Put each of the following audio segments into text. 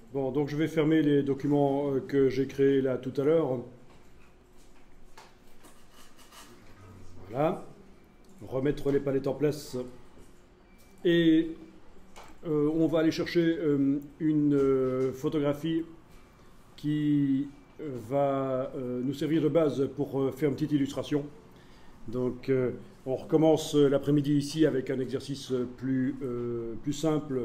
Bon, donc je vais fermer les documents que j'ai créés là tout à l'heure. Voilà. Remettre les palettes en place. Et on va aller chercher une photographie qui va nous servir de base pour faire une petite illustration. Donc on recommence l'après-midi ici avec un exercice plus simple.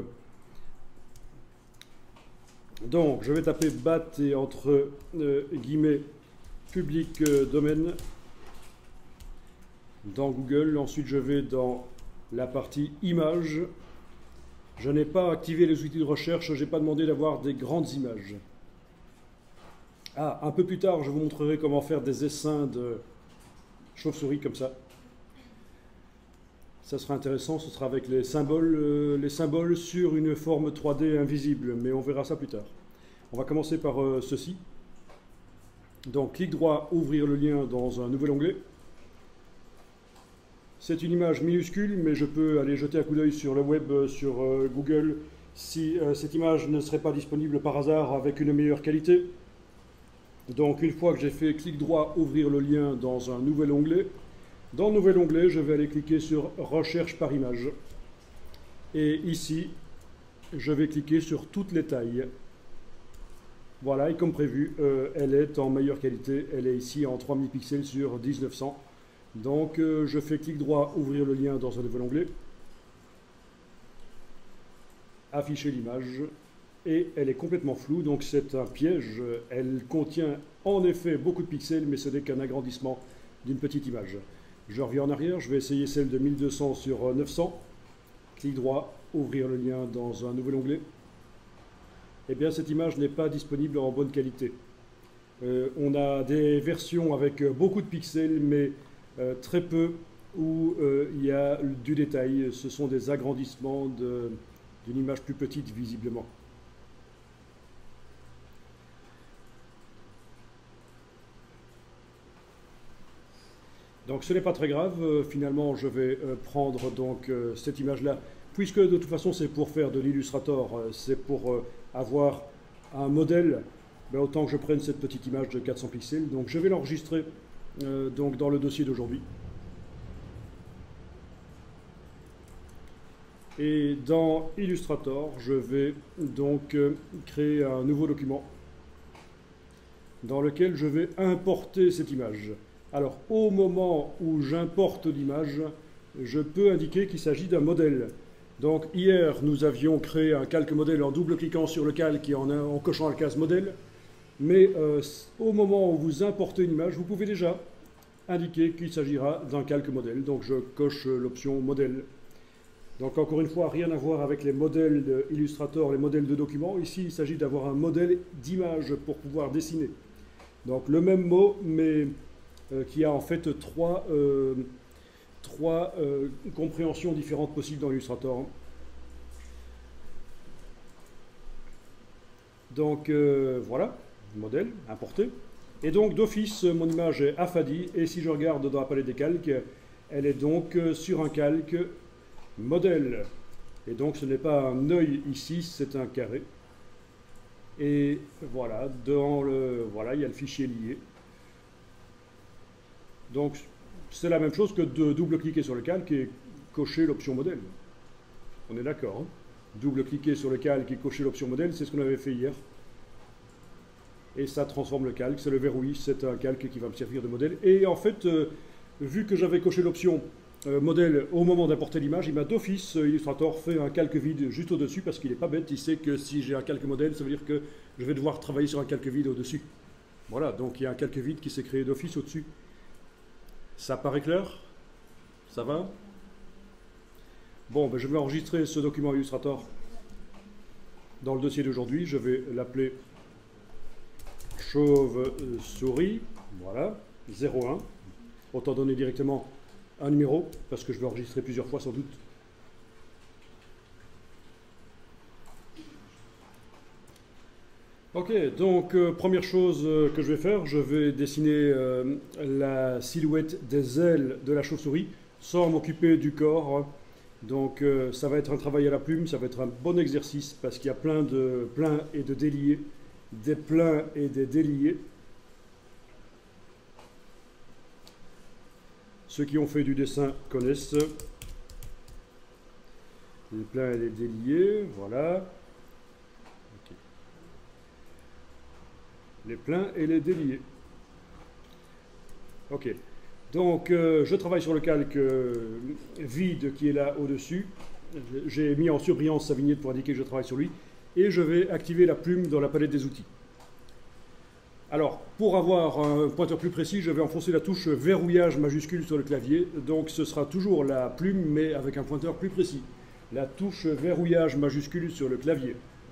Donc je vais taper BAT et entre guillemets public domaine dans Google. Ensuite je vais dans la partie images. Je n'ai pas activé les outils de recherche, je n'ai pas demandé d'avoir des grandes images. Ah, un peu plus tard je vous montrerai comment faire des essaims de chauve-souris comme ça. Ça sera intéressant, ce sera avec les symboles sur une forme 3D invisible, mais on verra ça plus tard. On va commencer par ceci. Donc, clic droit, ouvrir le lien dans un nouvel onglet. C'est une image minuscule, mais je peux aller jeter un coup d'œil sur le web, sur Google, si cette image ne serait pas disponible par hasard avec une meilleure qualité. Donc, une fois que j'ai fait clic droit, ouvrir le lien dans un nouvel onglet, dans le nouvel onglet, je vais aller cliquer sur Recherche par image. Et ici, je vais cliquer sur toutes les tailles. Voilà, et comme prévu, elle est en meilleure qualité. Elle est ici en 3000 pixels sur 1900. Donc, je fais clic droit, ouvrir le lien dans un nouvel onglet. Afficher l'image. Et elle est complètement floue, donc c'est un piège. Elle contient en effet beaucoup de pixels, mais ce n'est qu'un agrandissement d'une petite image. Je reviens en arrière, je vais essayer celle de 1200 sur 900. Clic droit, ouvrir le lien dans un nouvel onglet. Eh bien, cette image n'est pas disponible en bonne qualité. On a des versions avec beaucoup de pixels, mais très peu où il y a du détail. Ce sont des agrandissements d'une image plus petite, visiblement. Donc ce n'est pas très grave, finalement je vais prendre donc cette image-là, puisque de toute façon c'est pour faire de l'Illustrator, c'est pour avoir un modèle, ben, autant que je prenne cette petite image de 400 pixels, donc je vais l'enregistrer donc dans le dossier d'aujourd'hui. Et dans Illustrator, je vais donc créer un nouveau document dans lequel je vais importer cette image. Alors, au moment où j'importe l'image, je peux indiquer qu'il s'agit d'un modèle. Donc, hier, nous avions créé un calque modèle en double-cliquant sur le calque et en cochant la case modèle. Mais au moment où vous importez une image, vous pouvez déjà indiquer qu'il s'agira d'un calque modèle. Donc, je coche l'option modèle. Donc, encore une fois, rien à voir avec les modèles d'Illustrator, les modèles de documents. Ici, il s'agit d'avoir un modèle d'image pour pouvoir dessiner. Donc, le même mot, mais qui a en fait trois compréhensions différentes possibles dans Illustrator. Donc voilà, modèle, importé. Et donc d'office, mon image est affadie, et si je regarde dans la palette des calques, elle est donc sur un calque modèle. Et donc ce n'est pas un œil ici, c'est un carré. Et voilà, voilà, il y a le fichier lié. Donc, c'est la même chose que de double-cliquer sur le calque et cocher l'option modèle. On est d'accord, hein? Double-cliquer sur le calque et cocher l'option modèle, c'est ce qu'on avait fait hier. Et ça transforme le calque, c'est le verrouille, c'est un calque qui va me servir de modèle. Et en fait, vu que j'avais coché l'option modèle au moment d'importer l'image, il m'a d'office, Illustrator, fait un calque vide juste au-dessus, parce qu'il n'est pas bête, il sait que si j'ai un calque modèle, ça veut dire que je vais devoir travailler sur un calque vide au-dessus. Voilà, donc il y a un calque vide qui s'est créé d'office au-dessus. Ça paraît clair? Ça va? Bon, ben je vais enregistrer ce document Illustrator dans le dossier d'aujourd'hui. Je vais l'appeler chauve-souris. Voilà, 01. Autant donner directement un numéro, parce que je vais enregistrer plusieurs fois sans doute. Ok, donc première chose que je vais faire, je vais dessiner la silhouette des ailes de la chauve-souris sans m'occuper du corps. Donc ça va être un travail à la plume, ça va être un bon exercice parce qu'il y a plein de pleins et de déliés, des pleins et des déliés. Ceux qui ont fait du dessin connaissent les pleins et les déliés, voilà. Okay. Les pleins et les déliés. Ok. Donc, je travaille sur le calque vide qui est là au-dessus. J'ai mis en surbrillance sa vignette pour indiquer que je travaille sur lui. Et je vais activer la plume dans la palette des outils. Alors, pour avoir un pointeur plus précis, je vais enfoncer la touche verrouillage majuscule sur le clavier. Donc, ce sera toujours la plume, mais avec un pointeur plus précis. La touche verrouillage majuscule sur le clavier.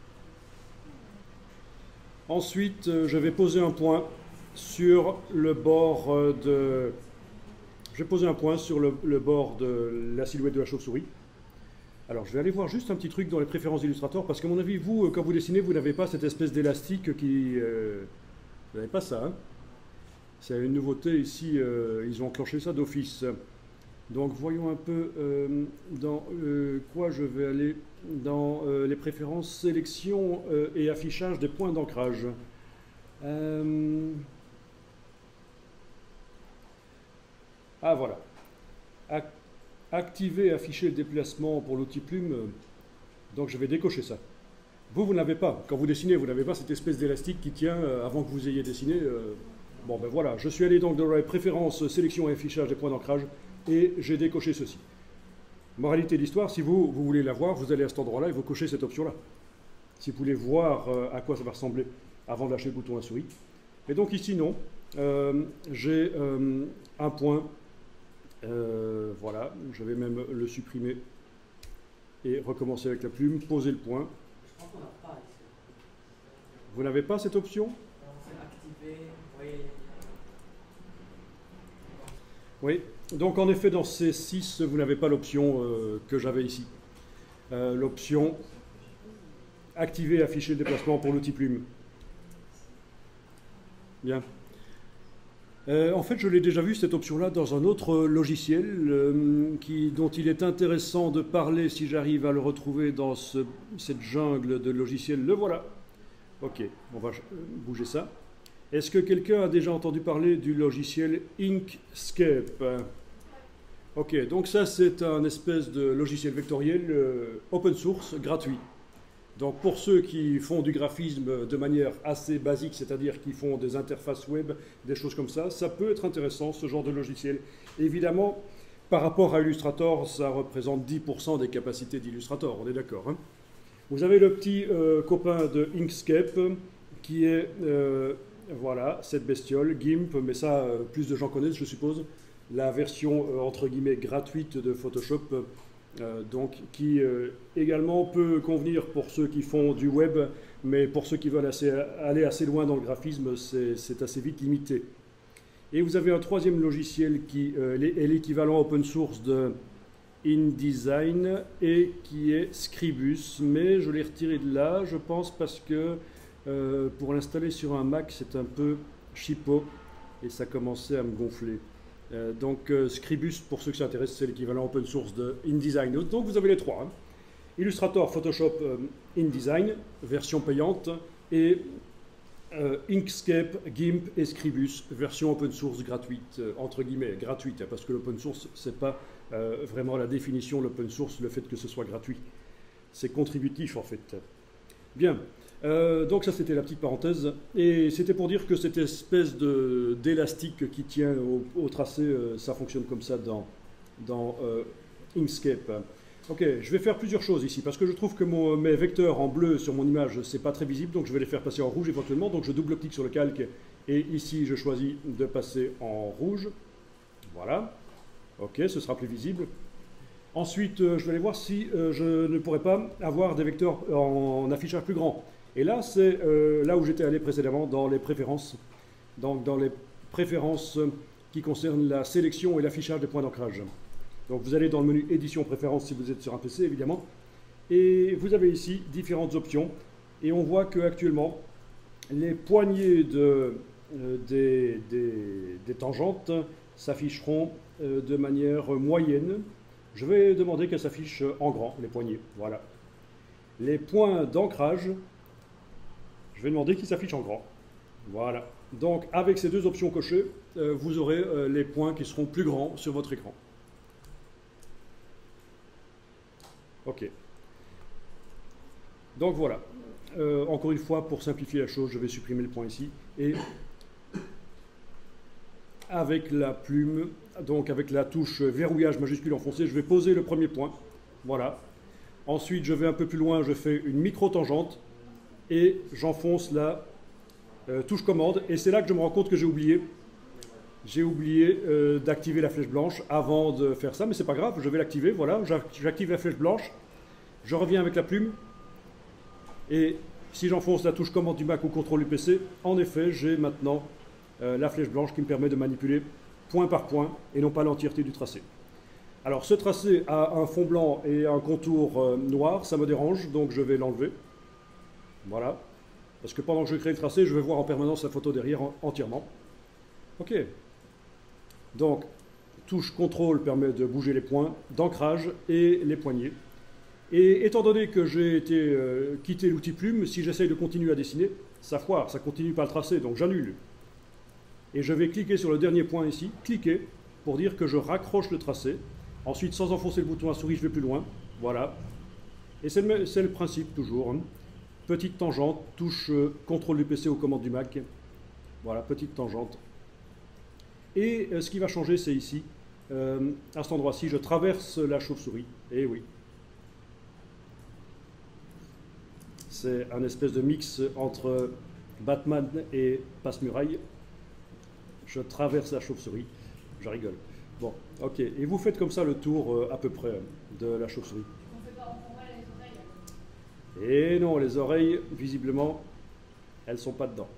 Ensuite, je vais poser un point sur le bord de... Je vais poser un point sur le bord de la silhouette de la chauve-souris. Alors, je vais aller voir juste un petit truc dans les préférences d'Illustrator, parce qu'à mon avis, vous, quand vous dessinez, vous n'avez pas cette espèce d'élastique qui... vous n'avez pas ça, hein. C'est une nouveauté ici, ils ont enclenché ça d'office. Donc, voyons un peu dans quoi je vais aller dans les préférences sélection et affichage des points d'ancrage. Ah, voilà. Activer et afficher le déplacement pour l'outil plume. Donc, je vais décocher ça. Vous n'avez pas. Quand vous dessinez, vous n'avez pas cette espèce d'élastique qui tient avant que vous ayez dessiné. Bon, ben voilà. Je suis allé donc dans les préférences sélection et affichage des points d'ancrage et j'ai décoché ceci. Moralité de l'histoire, si vous voulez la voir, vous allez à cet endroit-là et vous cochez cette option-là. Si vous voulez voir à quoi ça va ressembler avant de lâcher le bouton à souris. Et donc ici, non. J'ai un point. Voilà, je vais même le supprimer et recommencer avec la plume, poser le point. Je pense qu'on n'a pas ici. Vous n'avez pas cette option? C'est activé, oui. Oui, donc en effet dans C6, vous n'avez pas l'option que j'avais ici. L'option activer et afficher le déplacement pour l'outil plume. Bien. En fait, je l'ai déjà vu cette option-là dans un autre logiciel dont il est intéressant de parler si j'arrive à le retrouver dans cette jungle de logiciels. Le voilà. Ok, on va bouger ça. Est-ce que quelqu'un a déjà entendu parler du logiciel Inkscape? Ok, donc ça c'est un espèce de logiciel vectoriel open source gratuit. Donc pour ceux qui font du graphisme de manière assez basique, c'est-à-dire qui font des interfaces web, des choses comme ça peut être intéressant ce genre de logiciel. Évidemment, par rapport à Illustrator, ça représente 10% des capacités d'Illustrator, on est d'accord, hein. Vous avez le petit copain de Inkscape qui est, voilà, cette bestiole, GIMP, mais ça, plus de gens connaissent, je suppose, la version, entre guillemets, gratuite de Photoshop, donc qui également peut convenir pour ceux qui font du web, mais pour ceux qui veulent aller assez loin dans le graphisme, c'est assez vite limité. Et vous avez un troisième logiciel qui est l'équivalent open source de InDesign et qui est Scribus, mais je l'ai retiré de là, je pense, parce que pour l'installer sur un Mac, c'est un peu cheapo et ça commençait à me gonfler. Donc Scribus, pour ceux qui s'intéressent, c'est l'équivalent open source de InDesign. Donc vous avez les trois, hein. Illustrator, Photoshop, InDesign, version payante, et Inkscape, GIMP et Scribus, version open source gratuite, entre guillemets, gratuite, hein, parce que l'open source, c'est pas vraiment la définition de l'open source, le fait que ce soit gratuit. C'est contributif en fait. Bien. Donc ça c'était la petite parenthèse et c'était pour dire que cette espèce d'élastique qui tient au tracé, ça fonctionne comme ça dans Inkscape. Ok, je vais faire plusieurs choses ici parce que je trouve que mes vecteurs en bleu sur mon image c'est pas très visible, donc je vais les faire passer en rouge éventuellement, donc je double-clique sur le calque et ici je choisis de passer en rouge. Voilà, ok, ce sera plus visible. Ensuite je vais aller voir si je ne pourrais pas avoir des vecteurs en affichage plus grand. Et là, c'est là où j'étais allé précédemment, dans les préférences. Donc, dans les préférences qui concernent la sélection et l'affichage des points d'ancrage. Donc, vous allez dans le menu Édition Préférences si vous êtes sur un PC, évidemment. Et vous avez ici différentes options. Et on voit qu'actuellement, les poignées des tangentes s'afficheront de manière moyenne. Je vais demander qu'elle s'affiche en grand, les poignées. Voilà. Les points d'ancrage, je vais demander qu'ils s'affichent en grand. Voilà. Donc, avec ces deux options cochées, vous aurez les points qui seront plus grands sur votre écran. OK. Donc voilà. Encore une fois, pour simplifier la chose, je vais supprimer le point ici. Et avec la plume, donc avec la touche verrouillage majuscule enfoncée, je vais poser le premier point. Voilà. Ensuite, je vais un peu plus loin, je fais une micro-tangente et j'enfonce la touche commande. Et c'est là que je me rends compte que j'ai oublié. J'ai oublié d'activer la flèche blanche avant de faire ça, mais c'est pas grave, je vais l'activer. Voilà, j'active la flèche blanche. Je reviens avec la plume. Et si j'enfonce la touche commande du Mac ou contrôle du PC, en effet, j'ai maintenant la flèche blanche qui me permet de manipuler point par point et non pas l'entièreté du tracé. Alors ce tracé a un fond blanc et un contour noir, ça me dérange, donc je vais l'enlever. Voilà. Parce que pendant que je crée le tracé, je vais voir en permanence la photo derrière entièrement. OK. Donc, touche contrôle permet de bouger les points d'ancrage et les poignées. Et étant donné que j'ai été quitté l'outil plume, si j'essaye de continuer à dessiner, ça foire, ça continue pas le tracé, donc j'annule. Et je vais cliquer sur le dernier point ici, cliquer, pour dire que je raccroche le tracé. Ensuite, sans enfoncer le bouton à souris, je vais plus loin. Voilà. Et c'est le principe, toujours. Hein. Petite tangente, touche contrôle du PC aux commandes du Mac. Voilà, petite tangente. Et ce qui va changer, c'est ici. À cet endroit-ci, je traverse la chauve-souris. Et oui. C'est un espèce de mix entre Batman et Passe-Muraille. Je traverse la chauve-souris. Je rigole. Bon, ok. Et vous faites comme ça le tour à peu près de la chauve-souris. On fait pas en format les oreilles. Et non, les oreilles, visiblement, elles ne sont pas dedans.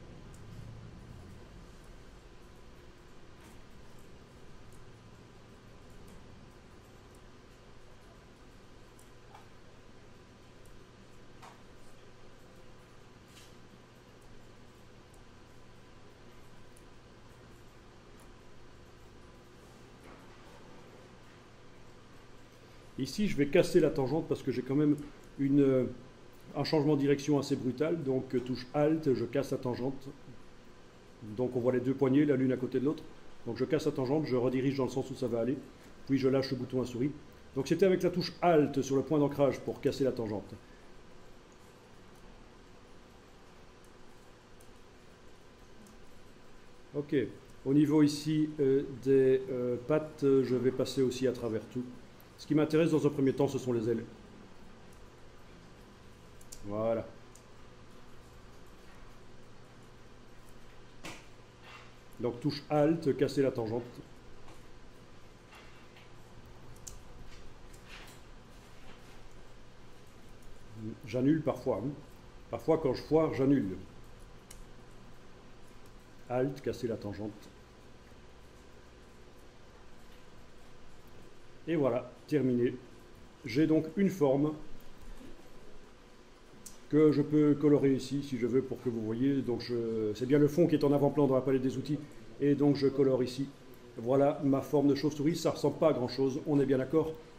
Ici, je vais casser la tangente parce que j'ai quand même un changement de direction assez brutal. Donc, touche Alt, je casse la tangente. Donc, on voit les deux poignées, la l'une à côté de l'autre. Donc, je casse la tangente, je redirige dans le sens où ça va aller. Puis, je lâche le bouton à souris. Donc, c'était avec la touche Alt sur le point d'ancrage pour casser la tangente. OK. Au niveau ici des pattes, je vais passer aussi à travers tout. Ce qui m'intéresse dans un premier temps, ce sont les ailes. Voilà. Donc touche Alt, casser la tangente. J'annule parfois. Hein. Parfois, quand je foire, j'annule. Alt, casser la tangente. Et voilà, terminé. J'ai donc une forme que je peux colorer ici si je veux pour que vous voyez. Donc c'est bien le fond qui est en avant-plan dans la palette des outils. Et donc je colore ici. Voilà ma forme de chauve-souris. Ça ne ressemble pas à grand chose, on est bien d'accord.